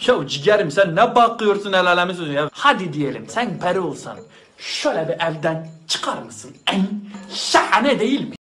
Ya ciğerim sen ne bakıyorsun el alemi sözü ya? Hadi diyelim sen peri olsan şöyle bir evden çıkar mısın? En şahane değil mi?